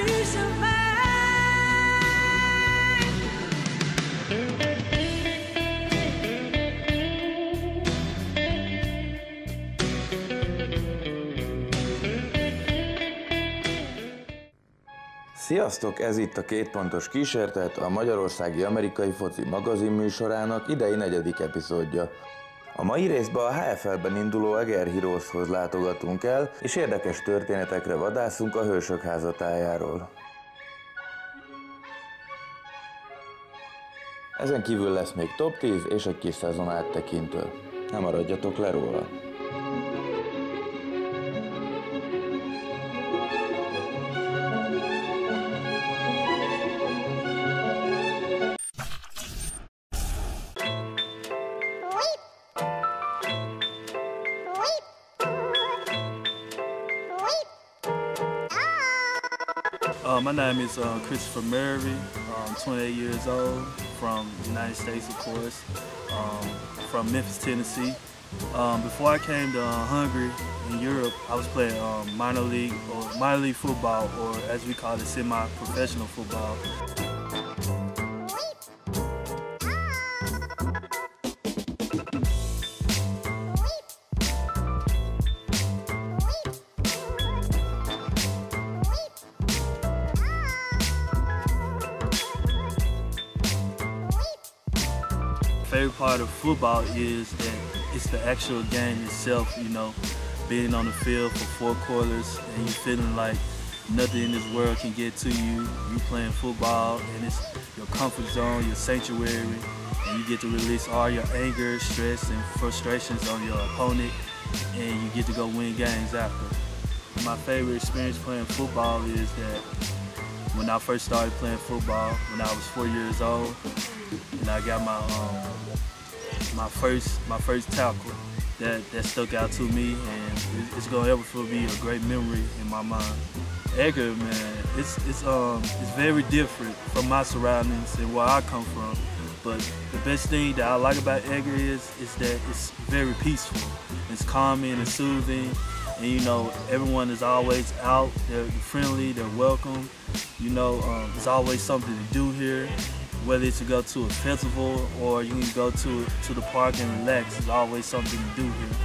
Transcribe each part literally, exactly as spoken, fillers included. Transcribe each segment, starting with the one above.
Sziasztok! Ez itt a Kétpontos Kísértet, a Magyarországi Amerikai Foci magazin műsorának idei negyedik epizódja. A mai részben a há ef el-ben induló Eger Heroeshoz látogatunk el, és érdekes történetekre vadászunk a Hősök házatájáról. Ezen kívül lesz még top tíz és egy kis szezon áttekintő. Ne maradjatok le róla! Uh, my name is uh, Christopher Murray. I'm twenty-eight years old, from the United States, of course, um, from Memphis, Tennessee. Um, before I came to uh, Hungary in Europe, I was playing um, minor league or minor league football, or as we call it, semi-professional football. Favorite part of football is that it's the actual game itself, you know, being on the field for four quarters and you feeling like nothing in this world can get to you. You playing football and it's your comfort zone, your sanctuary, and you get to release all your anger, stress, and frustrations on your opponent, and you get to go win games after. My favorite experience playing football is that when I first started playing football, when I was four years old, and I got my um, my first my first tackle that that stuck out to me, and it's gonna ever be a great memory in my mind. Edgar, man, it's it's um it's very different from my surroundings and where I come from. But the best thing that I like about Edgar is is that it's very peaceful. It's calming and soothing, and you know everyone is always out. They're friendly. They're welcome. You know, um, there's always something to do here. Whether it's to go to a festival or you can go to to the park and relax, there's always something to do here.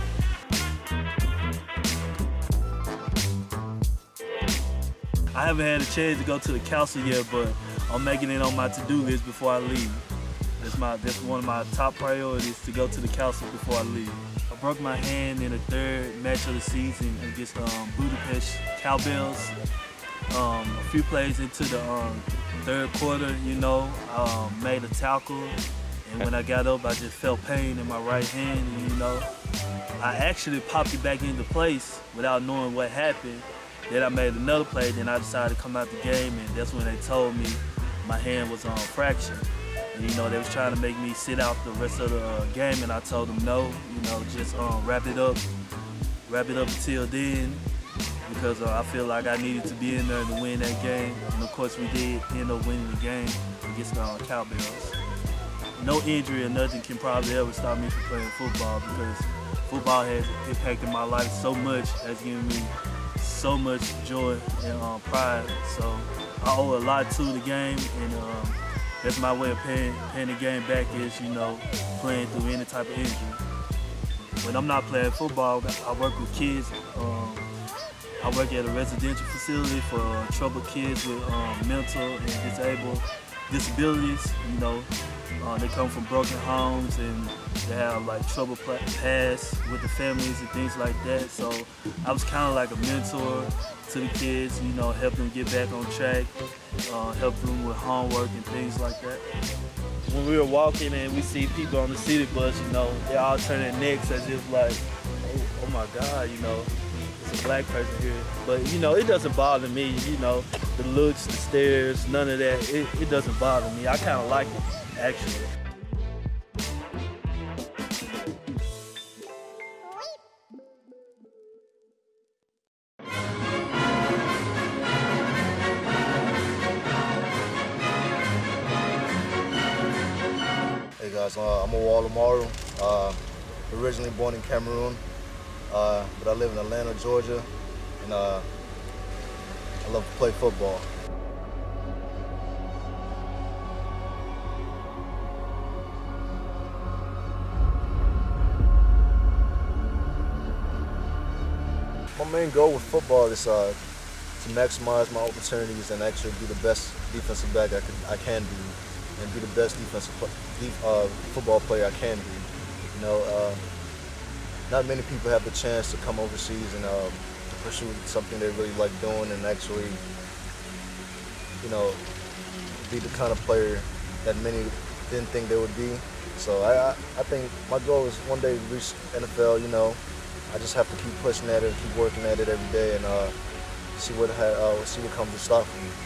I haven't had a chance to go to the council yet, but I'm making it on my to-do list before I leave. That's my that's one of my top priorities, to go to the council before I leave. I broke my hand in the third match of the season against um, Budapest Cowbells. Um, a few plays into the um, third quarter, you know, um, made a tackle, and when I got up, I just felt pain in my right hand, and you know, I actually popped it back into place without knowing what happened. Then I made another play, then I decided to come out the game, and that's when they told me my hand was on um, fracture. And you know, they was trying to make me sit out the rest of the uh, game, and I told them no, you know, just um, wrap it up, wrap it up until then. Because uh, I feel like I needed to be in there to win that game. And of course we did end up winning the game against the uh, Cowbells. No injury or nothing can probably ever stop me from playing football, because football has impacted my life so much, has given me so much joy and uh, pride. So I owe a lot to the game, and um, that's my way of paying, paying the game back, is, you know, playing through any type of injury. When I'm not playing football, I work with kids. Um, I work at a residential facility for uh, troubled kids with um, mental and disabled disabilities. You know, uh, they come from broken homes and they have like troubled past with the families and things like that. So I was kind of like a mentor to the kids. You know, help them get back on track, uh, help them with homework and things like that. When we were walking and we see people on the city bus, you know, they all turn their necks as if like, oh, oh my God, you know. A black person here, but you know, it doesn't bother me. You know, the looks, the stares, none of that. It, it doesn't bother me. I kind of like it, actually. Hey guys, uh, I'm Awal Amaru. Uh, originally born in Cameroon. Uh, but I live in Atlanta, Georgia, and uh, I love to play football. main goal with football is uh, to maximize my opportunities and actually be the best defensive back I can, I can be, and be the best defensive uh, football player I can be. You know, uh, not many people have the chance to come overseas and uh, to pursue something they really like doing and actually, you know, be the kind of player that many didn't think they would be. So I, I, I think my goal is one day to reach N F L. You know, I just have to keep pushing at it, keep working at it every day, and uh, see what ha uh, see what comes to stop for me.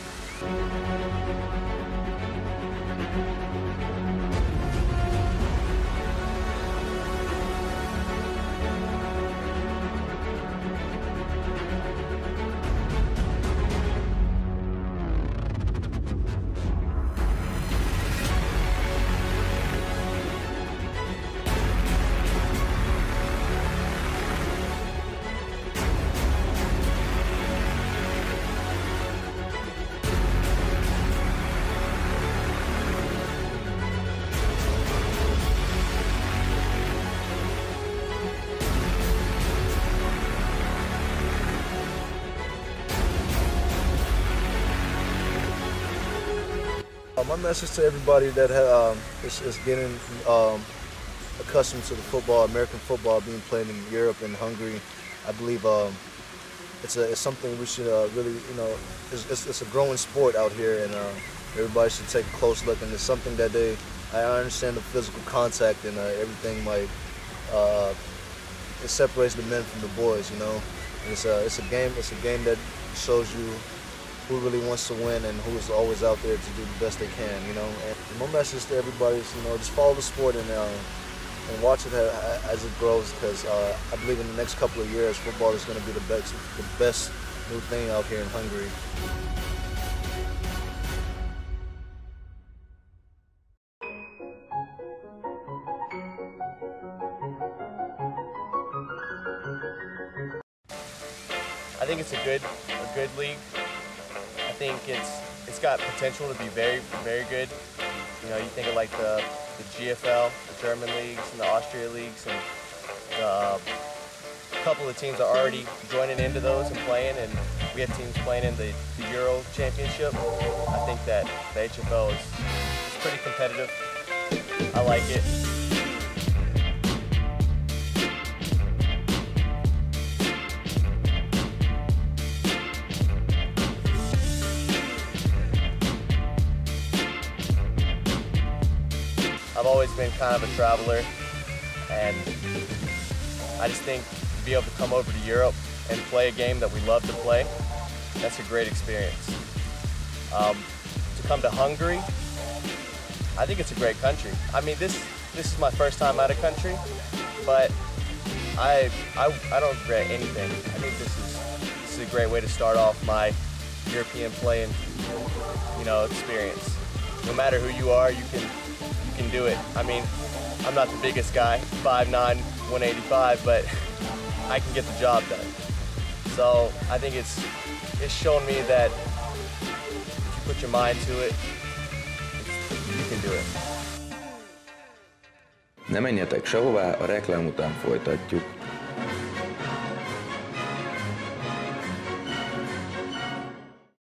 My message to everybody that um, is, is getting um, accustomed to the football, American football being played in Europe and Hungary, I believe um, it's, a, it's something we should uh, really, you know, it's, it's, it's a growing sport out here, and uh, everybody should take a close look. And it's something that they, I understand the physical contact and uh, everything like, uh, it separates the men from the boys, you know. And it's a, it's a game, it's a game that shows you who really wants to win and who's always out there to do the best they can, you know. And my message to everybody is, you know, just follow the sport and uh, and watch it as it grows, because uh, I believe in the next couple of years, football is going to be the best, the best new thing out here in Hungary. I think it's a good, a good league. I think it's it's got potential to be very, very good. You know, you think of like the, the G F L, the German leagues, and the Austria leagues, and the, uh, a couple of teams are already joining into those and playing, and we have teams playing in the, the Euro Championship. I think that the H F L is, is pretty competitive. I like it. I've always been kind of a traveler, and I just think to be able to come over to Europe and play a game that we love to play, that's a great experience. Um, to come to Hungary, I think it's a great country. I mean, this this is my first time out of country, but I I, I don't regret anything. I think this is this is a great way to start off my European playing, you know, experience. No matter who you are, you can. can do it. I mean, I'm not the biggest guy, five nine, one eighty-five, but I can get the job done. So I think it's it's shown me that if you put your mind to it, you can do it. Ne menjetek sehová, a reklám után folytatjuk.